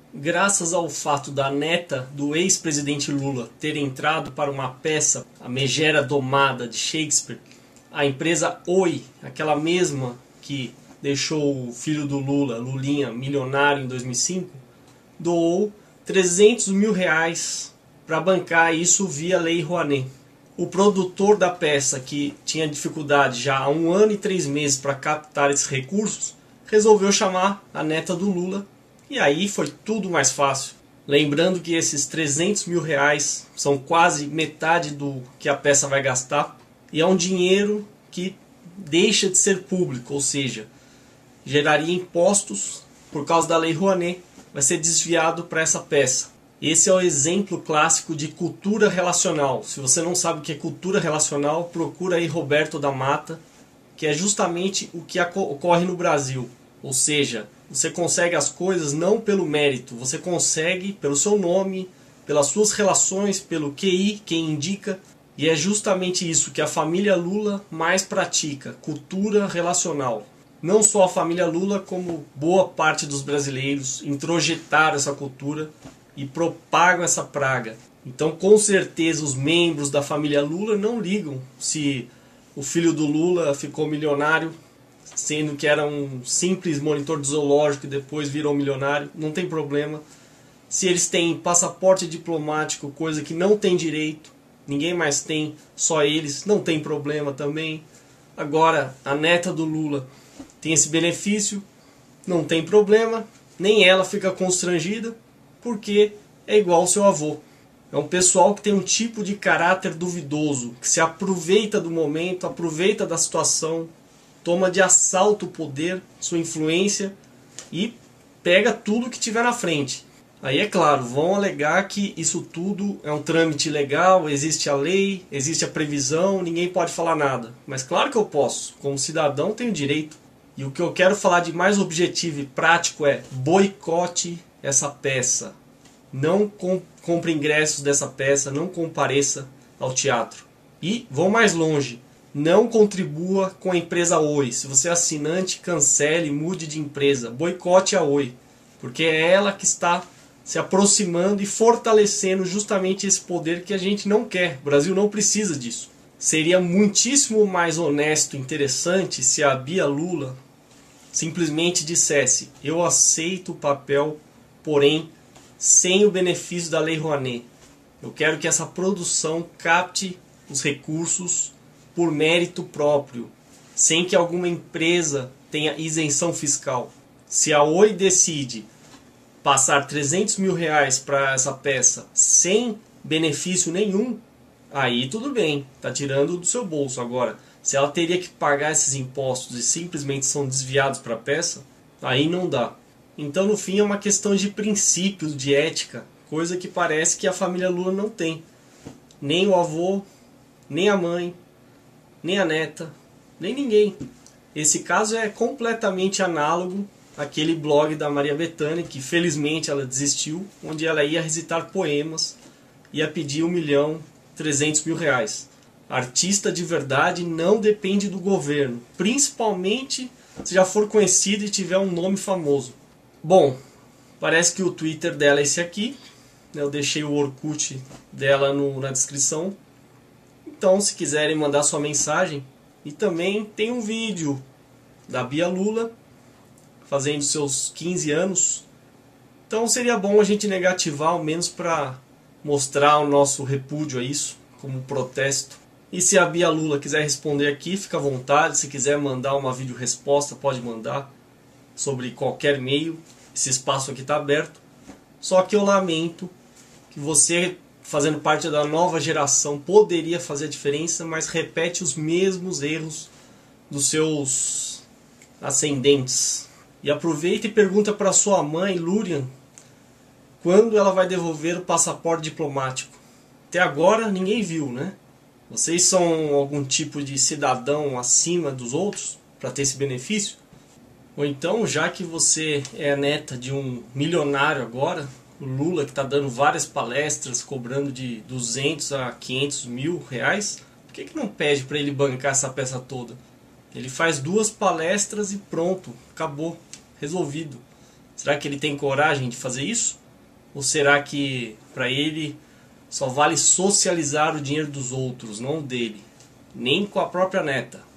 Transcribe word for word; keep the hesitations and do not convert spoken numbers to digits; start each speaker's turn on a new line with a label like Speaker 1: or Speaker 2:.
Speaker 1: Graças ao fato da neta do ex-presidente Lula ter entrado para uma peça, A Megera Domada, de Shakespeare, a empresa Oi, aquela mesma que deixou o filho do Lula, Lulinha, milionário em dois mil e cinco, doou trezentos mil reais para bancar isso via Lei Rouanet. O produtor da peça, que tinha dificuldade já há um ano e três meses para captar esses recursos, resolveu chamar a neta do Lula. E aí foi tudo mais fácil. Lembrando que esses trezentos mil reais são quase metade do que a peça vai gastar. E é um dinheiro que deixa de ser público, ou seja, geraria impostos por causa da Lei Rouanet, vai ser desviado para essa peça. Esse é o exemplo clássico de cultura relacional. Se você não sabe o que é cultura relacional, procura aí Roberto da Mata, que é justamente o que ocorre no Brasil. Ou seja, você consegue as coisas não pelo mérito, você consegue pelo seu nome, pelas suas relações, pelo Q I, quem indica. E é justamente isso que a família Lula mais pratica, cultura relacional. Não só a família Lula, como boa parte dos brasileiros introjetaram essa cultura e propagam essa praga. Então, com certeza, os membros da família Lula não ligam se o filho do Lula ficou milionário, sendo que era um simples monitor de zoológico e depois virou milionário, não tem problema. Se eles têm passaporte diplomático, coisa que não tem direito, ninguém mais tem, só eles, não tem problema também. Agora, a neta do Lula tem esse benefício, não tem problema, nem ela fica constrangida, porque é igual ao seu avô. É um pessoal que tem um tipo de caráter duvidoso, que se aproveita do momento, aproveita da situação, toma de assalto o poder, sua influência e pega tudo que tiver na frente. Aí é claro, vão alegar que isso tudo é um trâmite legal, existe a lei, existe a previsão, ninguém pode falar nada. Mas claro que eu posso, como cidadão tenho direito. E o que eu quero falar de mais objetivo e prático é: boicote essa peça. Não com, compre ingressos dessa peça, não compareça ao teatro. E vou mais longe, não contribua com a empresa Oi. Se você é assinante, cancele, mude de empresa, boicote a Oi. Porque é ela que está se aproximando e fortalecendo justamente esse poder que a gente não quer. O Brasil não precisa disso. Seria muitíssimo mais honesto e interessante se a Bia Lula simplesmente dissesse: eu aceito o papel, porém sem o benefício da Lei Rouanet. Eu quero que essa produção capte os recursos por mérito próprio, sem que alguma empresa tenha isenção fiscal. Se a Oi decide passar trezentos mil reais para essa peça sem benefício nenhum, aí tudo bem, está tirando do seu bolso. Agora, se ela teria que pagar esses impostos e simplesmente são desviados para a peça, aí não dá. Então, no fim, é uma questão de princípios, de ética, coisa que parece que a família Lula não tem. Nem o avô, nem a mãe, nem a neta, nem ninguém. Esse caso é completamente análogo àquele blog da Maria Bethânia, que felizmente ela desistiu, onde ela ia recitar poemas, ia pedir um milhão trezentos mil reais. Artista de verdade não depende do governo, principalmente se já for conhecido e tiver um nome famoso. Bom, parece que o Twitter dela é esse aqui. Eu deixei o Orkut dela no, na descrição. Então, se quiserem mandar sua mensagem. E também tem um vídeo da Bia Lula fazendo seus quinze anos. Então seria bom a gente negativar, ao menos para mostrar o nosso repúdio a isso, como protesto. E se a Bia Lula quiser responder aqui, fica à vontade. Se quiser mandar uma vídeo resposta, pode mandar sobre qualquer meio. Esse espaço aqui está aberto. Só que eu lamento que você, fazendo parte da nova geração, poderia fazer a diferença, mas repete os mesmos erros dos seus ascendentes. E aproveita e pergunta para sua mãe, Lurian, quando ela vai devolver o passaporte diplomático. Até agora ninguém viu, né? Vocês são algum tipo de cidadão acima dos outros para ter esse benefício? Ou então, já que você é a neta de um milionário agora, o Lula, que está dando várias palestras, cobrando de duzentos a quinhentos mil reais, por que, que não pede para ele bancar essa peça toda? Ele faz duas palestras e pronto, acabou, resolvido. Será que ele tem coragem de fazer isso? Ou será que para ele só vale socializar o dinheiro dos outros, não o dele? Nem com a própria neta.